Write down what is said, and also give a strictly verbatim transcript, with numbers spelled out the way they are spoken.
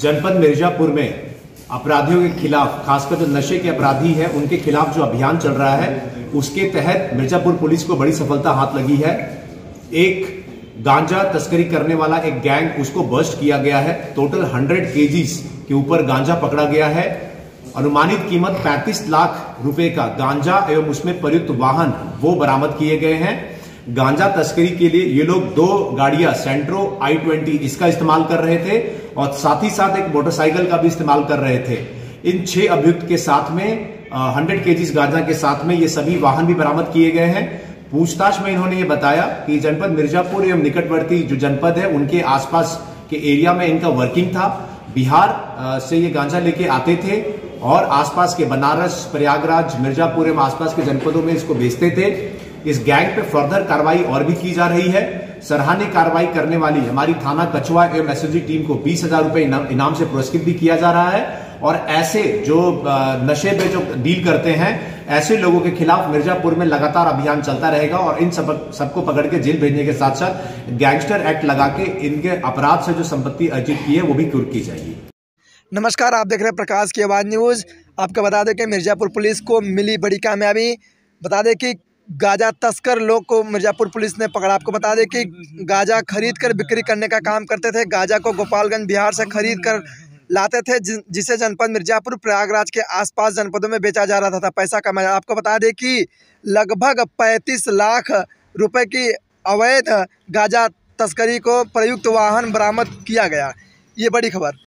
जनपद मिर्जापुर में अपराधियों के खिलाफ, खासकर जो नशे के अपराधी हैं उनके खिलाफ जो अभियान चल रहा है उसके तहत मिर्जापुर पुलिस को बड़ी सफलता हाथ लगी है। एक गांजा तस्करी करने वाला एक गैंग, उसको बस्ट किया गया है। टोटल हंड्रेड केजीज के ऊपर गांजा पकड़ा गया है। अनुमानित कीमत पैंतीस लाख रुपए का गांजा एवं उसमें प्रयुक्त वाहन वो बरामद किए गए हैं। गांजा तस्करी के लिए ये लोग दो गाड़ियां सेंट्रो आई ट्वेंटी इसका इस्तेमाल कर रहे थे और साथ ही साथ एक मोटरसाइकिल का भी इस्तेमाल कर रहे थे। इन छह अभियुक्त के साथ में हंड्रेड केजीज गांजा के साथ में ये सभी वाहन भी बरामद किए गए हैं। पूछताछ में इन्होंने ये बताया कि जनपद मिर्जापुर एवं निकटवर्ती जो जनपद है उनके आसपास के एरिया में इनका वर्किंग था। बिहार से ये गांजा लेके आते थे और आसपास के बनारस, प्रयागराज, मिर्जापुर एवं आसपास के जनपदों में इसको बेचते थे। इस गैंग पे फर्दर कार्रवाई और भी की जा रही है। सराहनीय कार्रवाई करने वाली हमारी थाना कछुआ एवं एसओजी टीम को बीस हजार रुपए इनाम से पुरस्कृत भी किया जा रहा है। और ऐसे जो नशे पे जो डील करते हैं ऐसे लोगों के खिलाफ मिर्जापुर में लगातार अभियान चलता रहेगा और इन सब सबको पकड़ के जेल भेजने के साथ साथ गैंगस्टर एक्ट लगा के इनके अपराध से जो संपत्ति अर्जित की है वो भी कुर्क की जाएगी। नमस्कार, आप देख रहे हैं प्रकाश की आवाज़ न्यूज़। आपको बता दें कि मिर्जापुर पुलिस को मिली बड़ी कामयाबी। बता दें कि गांजा तस्कर लोग को मिर्जापुर पुलिस ने पकड़ा। आपको बता दें कि गांजा खरीद कर बिक्री करने का काम करते थे। गांजा को गोपालगंज बिहार से खरीद कर लाते थे जिसे जनपद मिर्जापुर, प्रयागराज के आसपास जनपदों में बेचा जा रहा था, पैसा कमाया। आपको बता दें कि लगभग पैंतीस लाख रुपए की अवैध गांजा तस्करी को प्रयुक्त वाहन बरामद किया गया। ये बड़ी खबर।